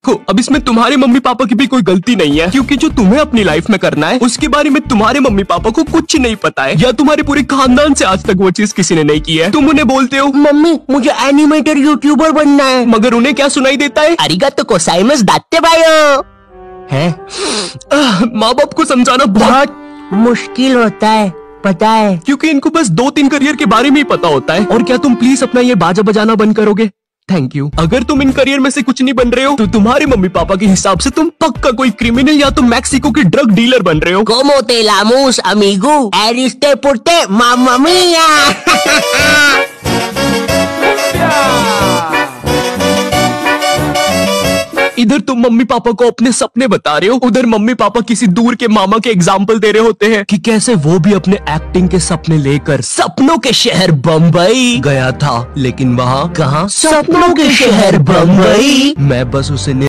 देखो अब इसमें तुम्हारे मम्मी पापा की भी कोई गलती नहीं है, क्योंकि जो तुम्हें अपनी लाइफ में करना है उसके बारे में तुम्हारे मम्मी पापा को कुछ नहीं पता है, या तुम्हारे पूरे खानदान से आज तक वो चीज किसी ने नहीं की है। तुम उन्हें बोलते हो मम्मी मुझे एनिमेटर यूट्यूबर बनना है, मगर उन्हें क्या सुनाई देता है? अरिगातो गोजाइमासु दात्ते बायो है। माँ बाप को समझाना बहुत मुश्किल होता है, पता है, क्योंकि इनको बस 2-3 करियर के बारे में ही पता होता है। और क्या तुम प्लीज अपना ये बाजा बजाना बंद करोगे? Thank you. अगर तुम इन करियर में से कुछ नहीं बन रहे हो तो तुम्हारे मम्मी पापा के हिसाब से तुम पक्का कोई क्रिमिनल या तो मैक्सिको के ड्रग डीलर बन रहे हो। Como te llamas, amigo? Eriste porte, mamma mia! इधर तुम मम्मी पापा को अपने सपने बता रहे हो, उधर मम्मी पापा किसी दूर के मामा के एग्जाम्पल दे रहे होते हैं कि कैसे वो भी अपने एक्टिंग के सपने लेकर सपनों के शहर बम्बई गया था, लेकिन वहाँ कहाँ? सपनों के शहर बम्बई। मैं बस उसे